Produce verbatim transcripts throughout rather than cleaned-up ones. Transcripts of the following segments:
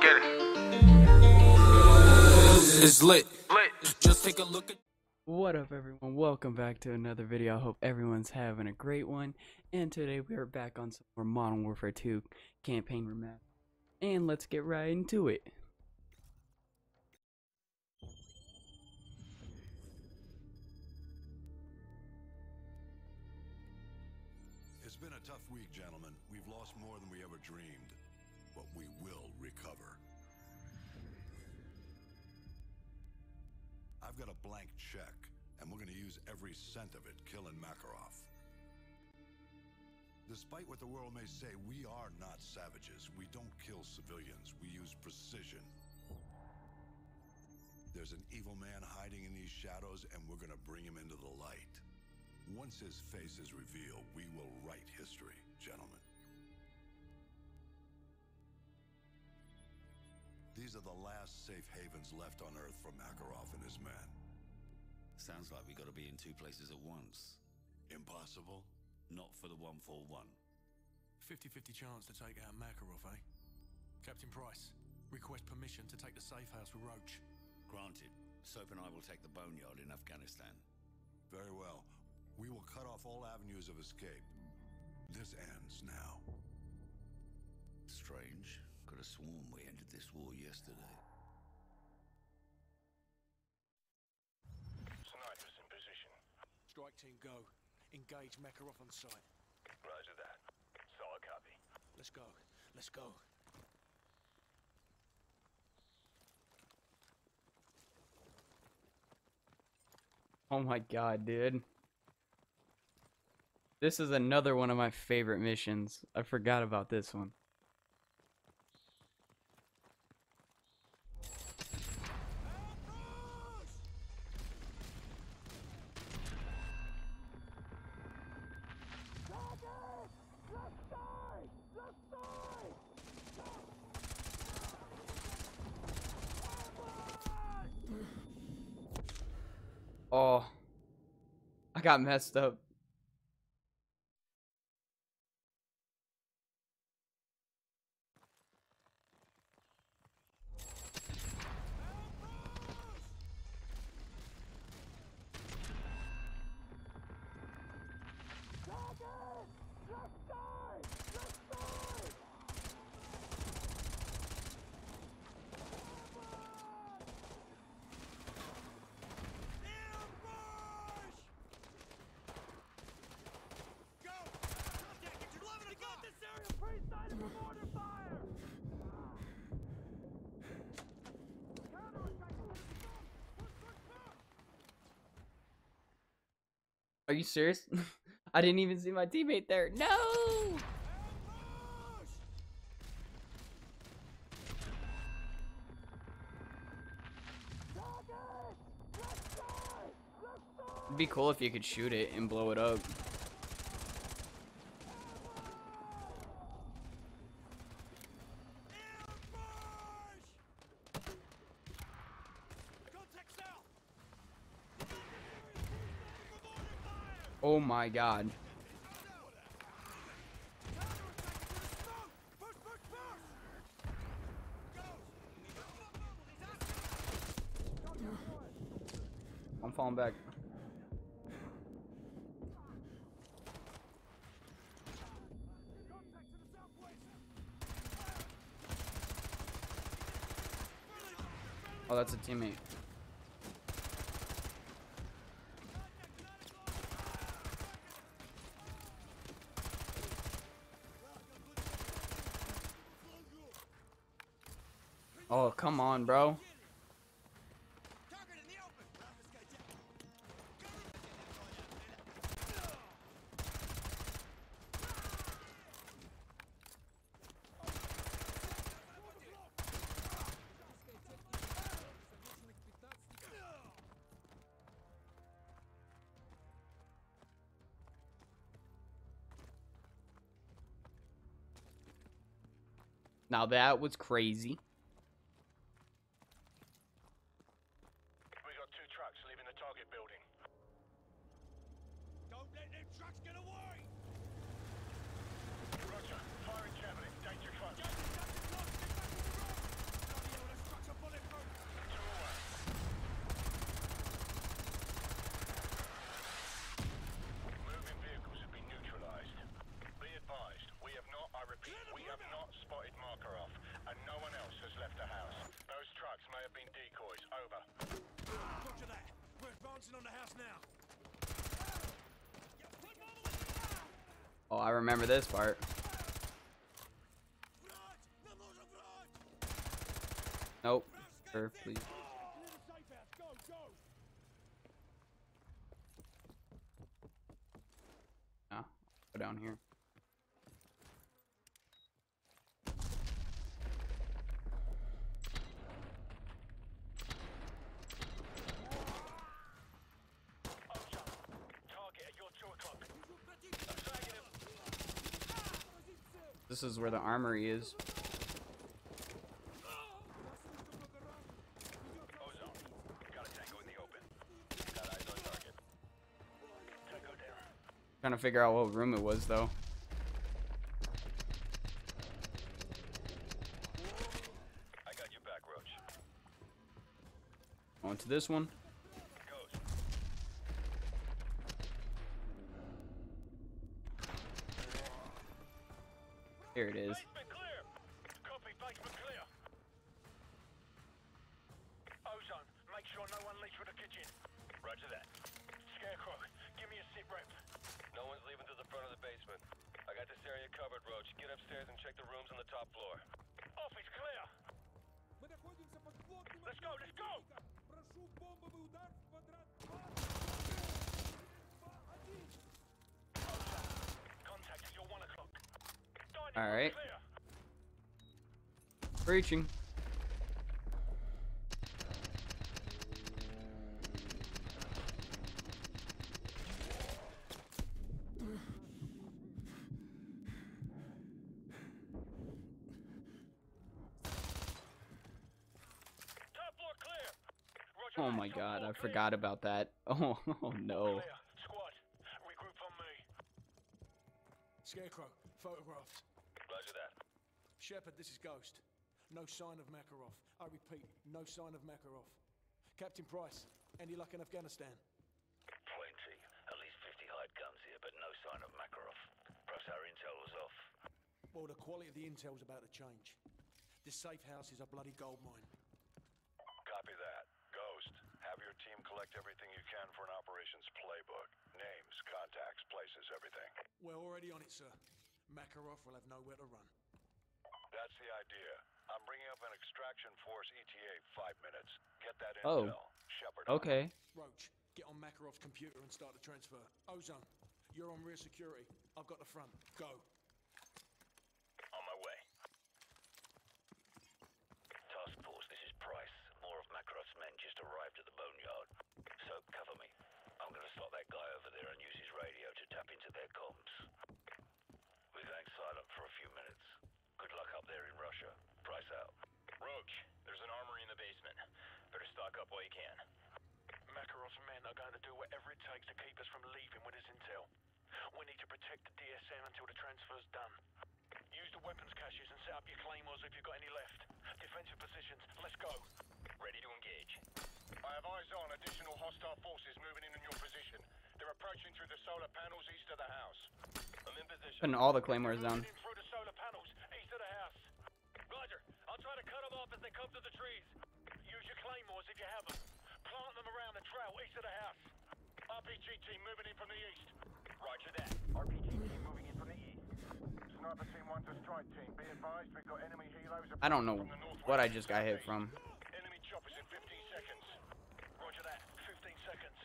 get it. It's lit. Lit. Just take a look at. What up, everyone? Welcome back to another video. I hope everyone's having a great one. And today we are back on some more Modern Warfare two campaign remastered. And let's get right into it. It's been a tough week, gentlemen. We've lost more than we ever dreamed, but we will recover. I've got a blank check, and we're going to use every cent of it killing Makarov. Despite what the world may say, we are not savages. We don't kill civilians. We use precision. There's an evil man hiding in these shadows, and we're going to bring him into the light. Once his face is revealed, we will write history, gentlemen. These are the last safe havens left on Earth for Makarov and his men. Sounds like we gotta be in two places at once. Impossible? Not for the one four one. fifty fifty chance to take out Makarov, eh? Captain Price, request permission to take the safe house with Roach. Granted. Soap and I will take the boneyard in Afghanistan. Very well. We will cut off all avenues of escape. This ends now. Strange. Could have sworn we ended this war yesterday. Snipers in position. Strike team go. Engage Makarov on site. Roger that. Solid copy. Let's go. Let's go. Oh my god, dude. This is another one of my favorite missions. I forgot about this one. Oh, I got messed up. Are you serious? I didn't even see my teammate there. No! It'd be cool if you could shoot it and blow it up. Oh my god. I'm falling back. Oh, that's a teammate. Oh, come on, bro. Now that was crazy. spotted Makarov, and no one else has left the house. Those trucks may have been decoys. Over. Roger that. We're advancing on the house now. Oh, I remember this part. Nope. Sir, please. Ah, go down here. This is where the armory is. Trying to figure out what room it was, though. I got your back, Roach. On to this one. Ghost. Here it is. Basement clear. Copy, basement clear. Ozone, make sure no one leaves for the kitchen. Roger that. Scarecrow, give me a sit rep. No one's leaving to the front of the basement. I got this area covered, Roach. Get upstairs and check the rooms on the top floor. Office clear. Let's go, let's go! Contact is your one o'clock. All right. Breaching. Oh my god, I forgot about that. Oh, oh no. Squad, regroup on me. Scarecrow, photographs. Roger that. Shepard, this is Ghost. No sign of Makarov. I repeat, no sign of Makarov. Captain Price, any luck in Afghanistan? Plenty. At least fifty hide guns here, but no sign of Makarov. Perhaps our intel was off. Well, the quality of the intel's about to change. This safe house is a bloody gold mine. Copy that. Ghost, have your team collect everything you can for an operations playbook. Names, contacts, places, everything. We're already on it, sir. Makarov will have nowhere to run. That's the idea. I'm bringing up an extraction force E T A five minutes. Get that Oh. intel. Shepard. Okay. Roach, get on Makarov's computer and start the transfer. Ozone, you're on rear security. I've got the front. Go. On my way. Task force, this is Price. More of Makarov's men just arrived at the boneyard. So, cover me. I'm gonna slot that guy over there and use his radio to tap into their comms. We're going silent for a few minutes. Good luck up there in Russia. Price out. Roach, there's an armory in the basement. Better stock up while you can. Makarov's men are going to do whatever it takes to keep us from leaving with this intel. We need to protect the D S M until the transfer's done. Use the weapons caches and set up your claymores if you've got any left. Defensive positions, let's go. Ready to engage. I have eyes on additional hostile forces moving in on your position. They're approaching through the solar panels east of the house. I'm in position. Putting all the claymores down. Moving in through the solar panels east of the house. Roger. I'll try to cut them off as they come to the trees. Use your claymores if you have them. Plant them around the trail east of the house. R P G team moving in from the east. Roger that. R P G team moving in from the east. Sniper team one to strike team. Be advised we've got enemy helos. I don't know what I just got hit from. Enemy choppers in fifteen seconds. Roger that. fifteen seconds.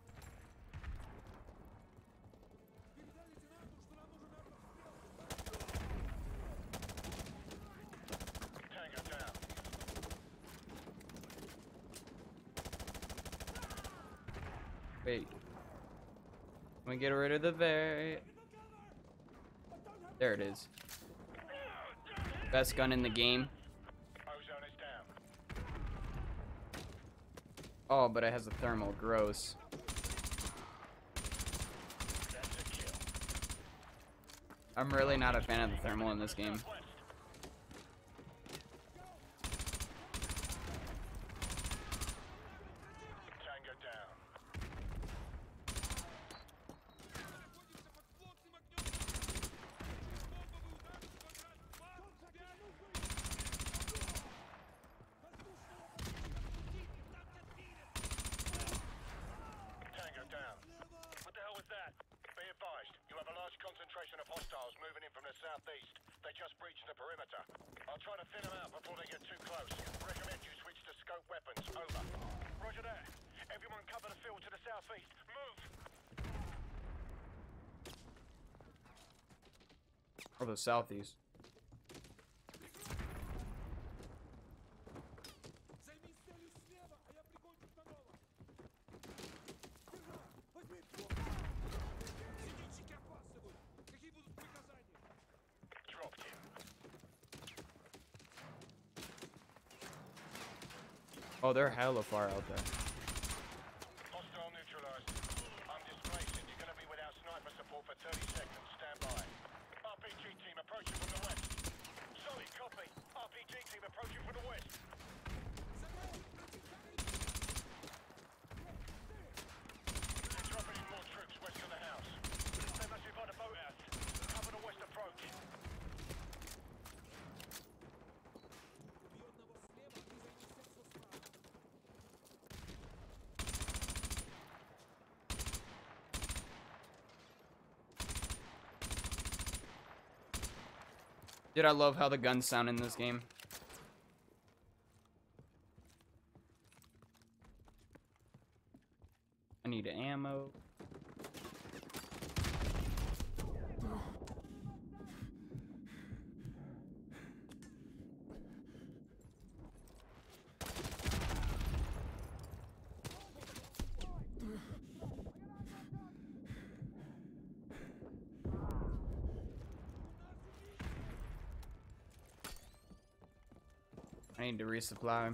Tango down. Wait. Let me get rid of the very. There it is. Best gun in the game. Ozone is down. Oh, but it has a thermal. Gross. That's a kill. I'm really not a fan of the thermal in this game. Southwest. Tango down. Or the southeast. Oh, they're hella far out there. Hostile neutralized. I'm displaced and you're going to be without sniper support for thirty seconds. Stand by. R P G team approaching from the west. Solid copy. R P G team approaching from the west. They're dropping in more troops west of the house. They must be by the boathouse. Cover the west approach. Dude, I love how the guns sound in this game. I need ammo. I need to resupply.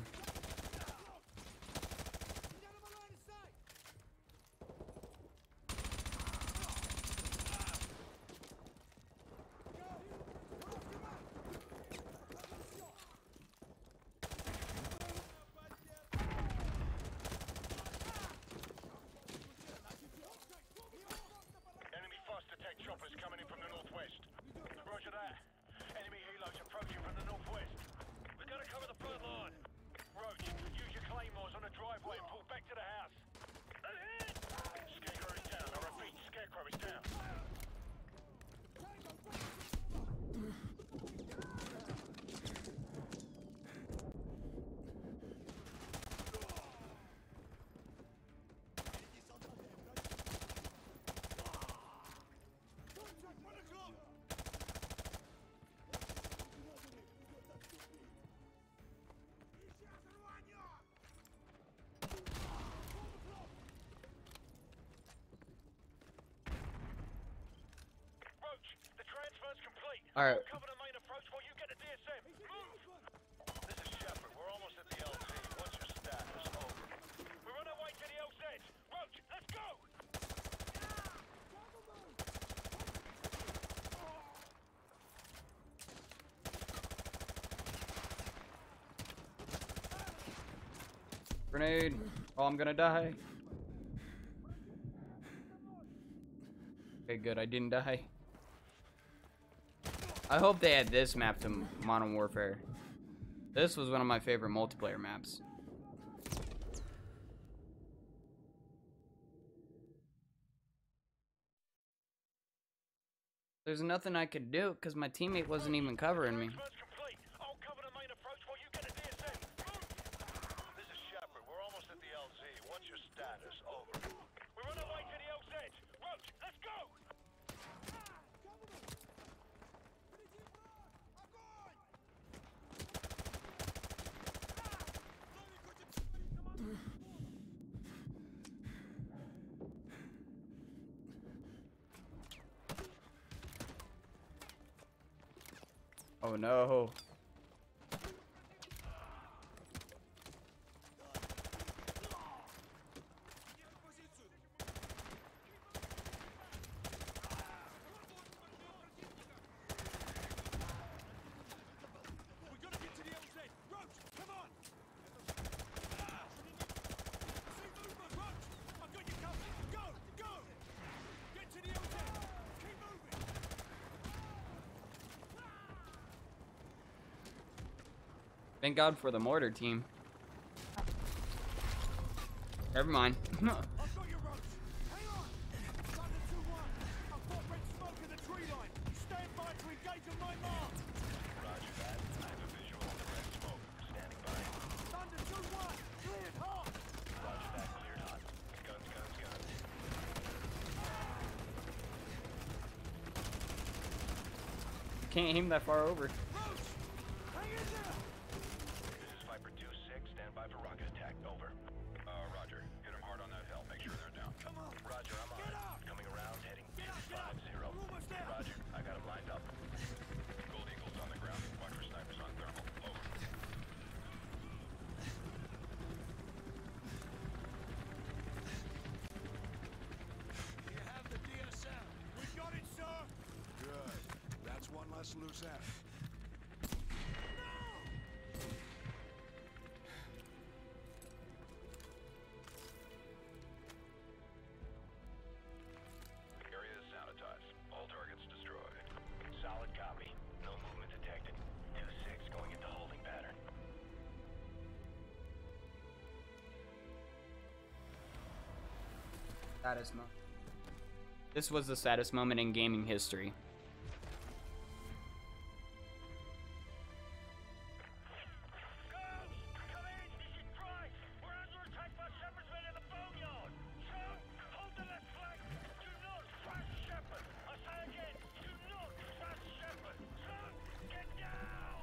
Enemy fast attack choppers coming in from the northwest. Roger that. Enemy helos approaching from the northwest. We gotta cover the front line. Roach, use your claymores on the driveway and pull back to the house. Ahead! Scarecrow is down. I repeat, Scarecrow is down. All right. Cover the main approach while you get the D S M. Move! This is Shepard. We're almost at the L Z. What's your status? Over. We're on our way to the L Z. Roach, let's go! Grenade. Oh, I'm gonna die. Okay, good. I didn't die. I hope they add this map to Modern Warfare. This was one of my favorite multiplayer maps. There's nothing I could do because my teammate wasn't even covering me. I'll cover the main approach while you get a D S M. Move! This is Shepard. We're almost at the L Z. What's your status? Over. We're on our way to the L Z. Roach, let's go! Oh no. Thank God for the mortar team. Never mind. I've got your Roach. Hang on. Thunder two one. I've got red smoke in the tree line. Stand by to engage on my mark. Roger that. I have a visual on the red smoke. Standing by. Thunder two one. Cleared hot. Roger that. Cleared hot. Guns, guns, guns. can't aim that far over. This is Viper two six, stand by for rocket attack, over. Uh, roger. Hit them hard on that hill, make sure they're down. Come on. Roger, I'm on it. Coming around, heading two five zero. Roger, I got them lined up. Gold Eagle's on the ground, watch for snipers on thermal, over. You have the D S L. We got it, sir. Good. That's one less loose end. Area is sanitized. All targets destroyed. Solid copy. No movement detected. two six going into holding pattern. Saddest moment. This was the saddest moment in gaming history. Ghost! Come in! This is Price! We're under attack by Shepherd's men in the boneyard! So, hold the left flank! Do not trust Shepherd! I say again, do not trust Shepherd! So, get down!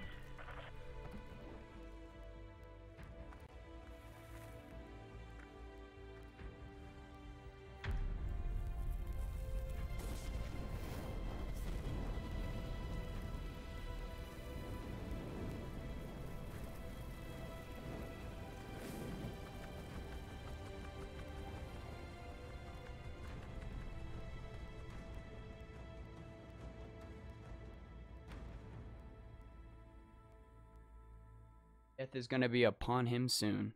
Death is gonna be upon him soon.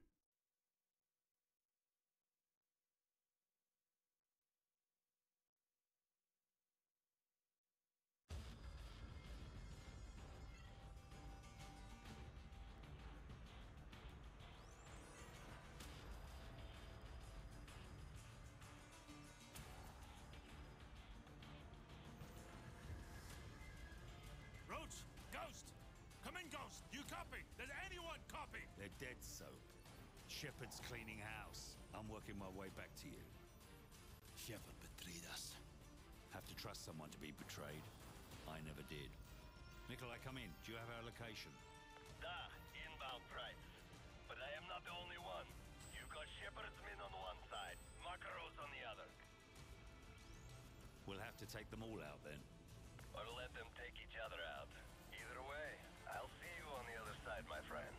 Roach, Ghost. Come in, Ghost. You copy? Does anyone copy? They're dead, so. Shepard's cleaning house. I'm working my way back to you. Shepard betrayed us. Have to trust someone to be betrayed. I never did. Nikolai, come in. Do you have our location? Da, inbound Price. But I am not the only one. You got Shepherd's men on one side, Makarov's on the other. We'll have to take them all out then. Or let them take each other out. Either way, I'll see you on the other side, my friend.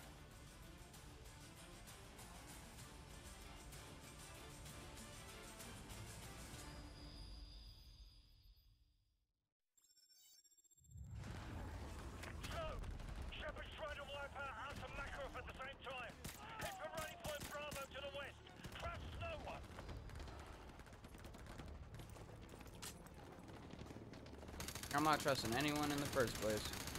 So, Shepard's trying to wipe out House and Makarov at the same time. Head for Rally Point Bravo to the west. Trust no one. I'm not trusting anyone in the first place.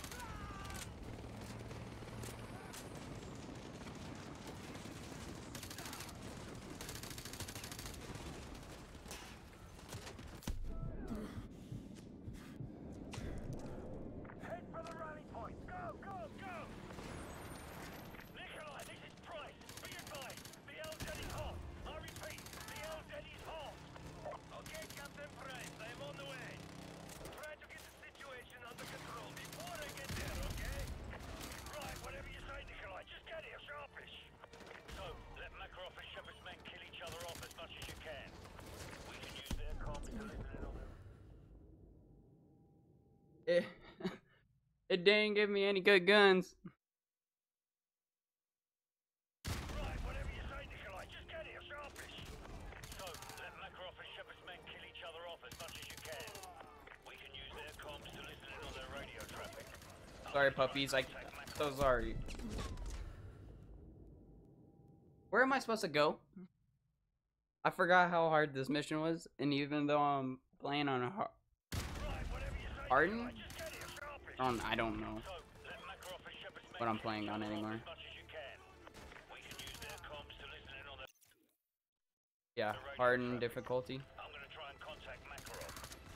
Head for the rally point. Go, go, go! Nikolai, this is Price. Be advised, the L Z is hot. I repeat, the L Z is hot. Okay, Captain Price, I'm on the way. Try to get the situation under control before I get there, okay? Right, whatever you say, Nikolai, just get here sharpish. So, let Makarov and Shepard's men kill each other off as much as you can. We can use their comms to listen in on them. It, it didn't give me any good guns. Right, whatever you say, Nikolai, just get here sharpish. So, let Makarov and Shepard's men kill each other off as much as you can. We can use their comms to listen in on their radio traffic. Sorry, puppies. I, so sorry. Where am I supposed to go? I forgot how hard this mission was, and even though I'm playing on a hard, Right, whatever you say, Harden, Nikolai, just get here sharpish. I don't, I don't know So, let Makarov and Shepard's men what I'm kill playing each on other off anymore. as much as you can. We can use their comms to listen in on their Yeah, radio hardened traffic. difficulty. I'm gonna try and contact Makarov.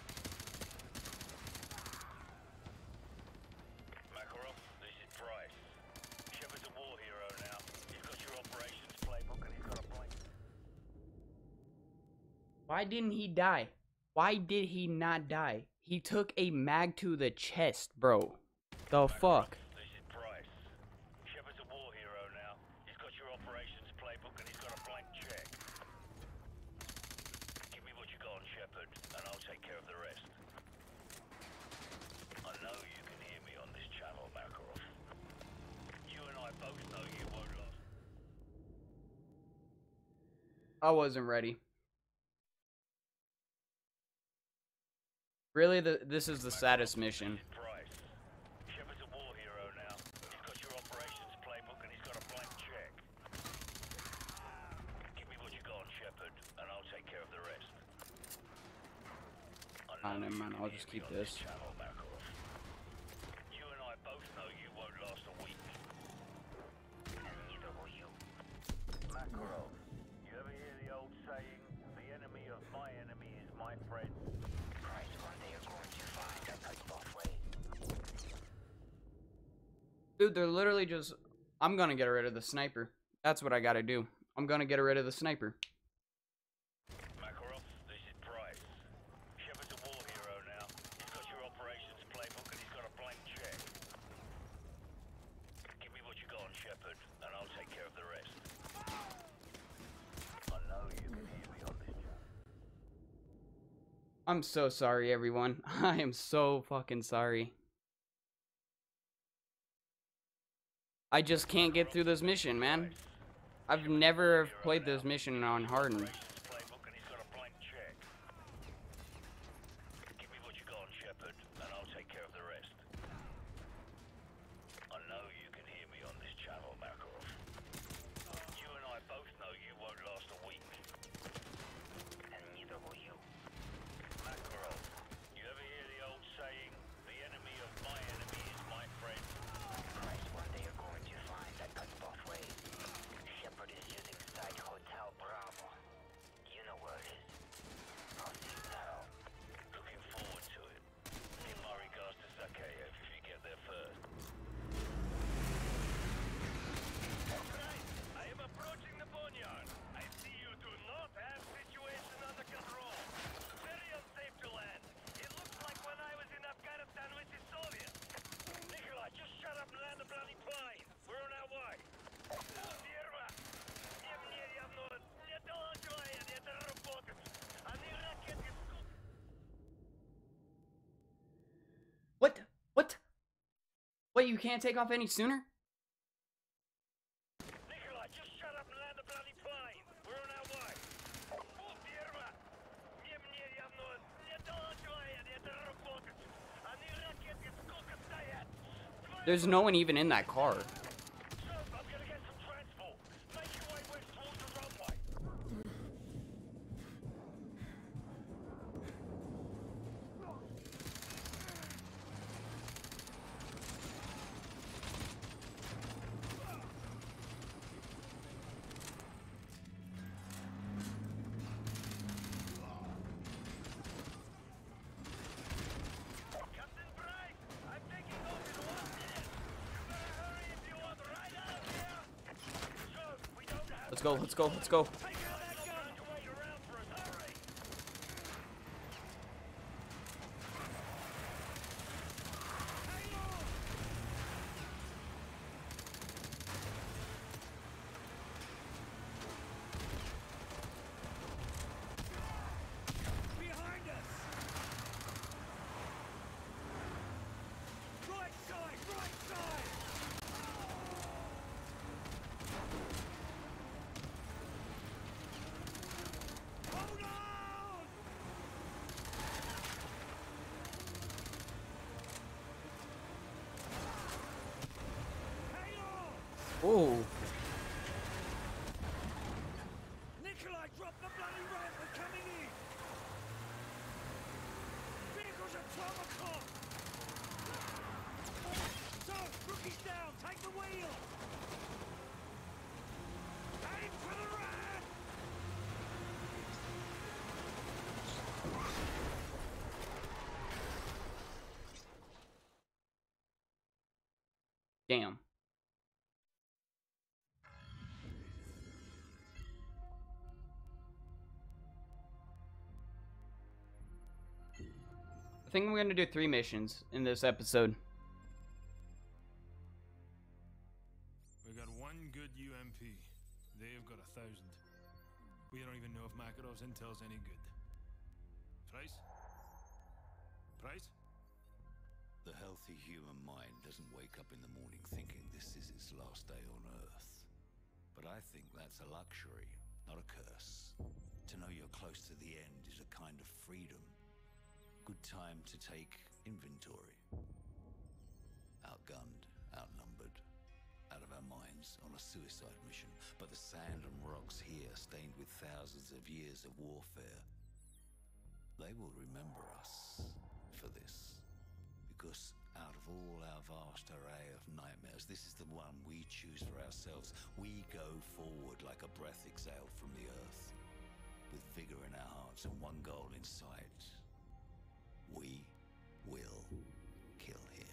Makarov, this is Price. Shepard's a war hero now. He's got your operations playbook and he's got a blank. Why didn't he die? Why did he not die? He took a mag to the chest, bro. The fuck? This is Price. Shepard's a war hero now. He's got your operations playbook and he's got a blank check. Give me what you got on Shepard, and I'll take care of the rest. I know you can hear me on this channel, Makarov. You and I both know you won't last. I wasn't ready. Really, the this is the saddest mission. Price. Shepard's a war hero now. He's got your operations playbook and he's got a blank check. Give me what you got on Shepard, and I'll take care of the rest. Oh, never mind. I'll just keep this. Channel, Makarov. You and I both know you won't last a week. And neither will you. Makarov, you ever hear the old saying, the enemy of my enemy is my friend? Price, one day you're going to find that cuts both ways. Dude, they're literally just... I'm gonna get rid of the sniper. That's what I gotta do. I'm gonna get rid of the sniper. Makarov, this is Price. Shepard's a war hero now. He's got your operations playbook and he's got a blank check. Give me what you got on Shepard, and I'll take care of the rest. I know you can hear me on this channel. I'm so sorry, everyone. I am so fucking sorry. I just can't get through this mission, man. I've never played this mission on hardened. Playbook and he's got a blank check. Give me what you got on Shepard, and I'll take care of the rest. I know you can hear me on this channel, Makarov. You and I both know you won't last a week. And neither will you. Makarov, you ever hear the old saying, the enemy of my enemy is my friend? Price, one day you're going to find that cuts both ways. Shepard is using Site Hotel Bravo. You know where it is. I'll see you now. Looking forward to it. Give my regards to Zakhaev if you get there first. I am approaching the boneyard. I see you do not have situation under control. Very unsafe to land. It looks like when I was in Afghanistan with the Soviets. Nikolai, just shut up and land the bloody plane. We're on our way. Firma. Не мне явно не должен это работать. Они ракеты скупят. What? What? What, you can't take off any sooner? Nikolai, just shut up and land the bloody plane. We're on our way. Firma. Не мне явно не должен это работать. Они ракеты сколько стоят. There's no one even in that car. So, I'm gonna get some transport. Make your way west towards the runway. Captain Price, I'm taking off in one minute. You better hurry if you want right out here. So, we don't have Let's go, let's go, let's go. Take out that gun to wait around for us. Hurry. Hang on. Behind us. Right side, right side. Hold on. Hang on. Oh, Nikolai, drop the bloody ramp. We're coming in. Vehicles at twelve o'clock. So, rookie's down. Take the wheel. Aim for the ramp. damn. I think I'm gonna do three missions in this episode. We got one good U M P. They've got a thousand. We don't even know if Makarov's intel's any good. Price? Price? The healthy human mind doesn't wake up in the morning thinking this is its last day on Earth. But I think that's a luxury, not a curse. To know you're close to the end is a kind of freedom. Good time to take inventory. Outgunned, outnumbered, out of our minds on a suicide mission. But the sand and rocks here, stained with thousands of years of warfare, they will remember us for this. Because out of all our vast array of nightmares, this is the one we choose for ourselves. We go forward like a breath exhaled from the earth, with vigor in our hearts and one goal in sight. We will kill him.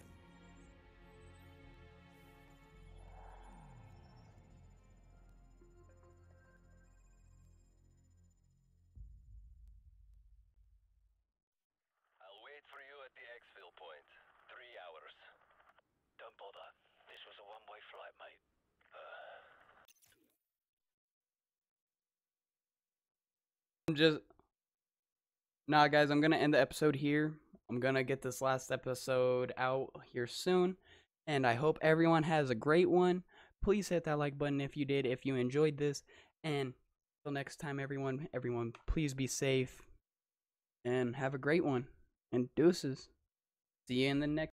I'll wait for you at the exfil point. Three hours. Don't bother. This was a one-way flight, mate. I'm just nah, guys. I'm gonna end the episode here. I'm gonna get this last episode out here soon, and I hope everyone has a great one. Please hit that like button if you did, if you enjoyed this, and until next time, everyone, everyone, please be safe and have a great one. And deuces. See you in the next.